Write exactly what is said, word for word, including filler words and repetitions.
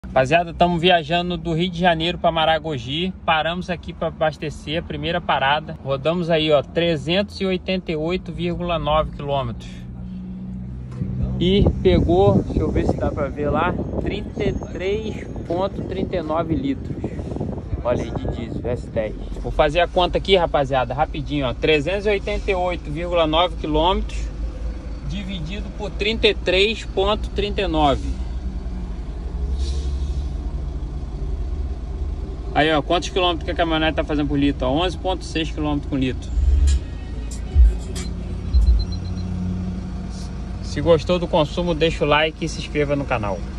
Rapaziada, estamos viajando do Rio de Janeiro para Maragogi. Paramos aqui para abastecer, a primeira parada. Rodamos aí, ó, trezentos e oitenta e oito vírgula nove quilômetros. E pegou, deixa eu ver se dá para ver lá, trinta e três vírgula trinta e nove litros. Olha aí de diesel, S dez. Vou fazer a conta aqui, rapaziada, rapidinho, ó. trezentos e oitenta e oito vírgula nove quilômetros dividido por trinta e três vírgula trinta e nove. Aí, ó, quantos quilômetros que a caminhonete tá fazendo por litro? onze vírgula seis quilômetros por litro. Se gostou do consumo, deixa o like e se inscreva no canal.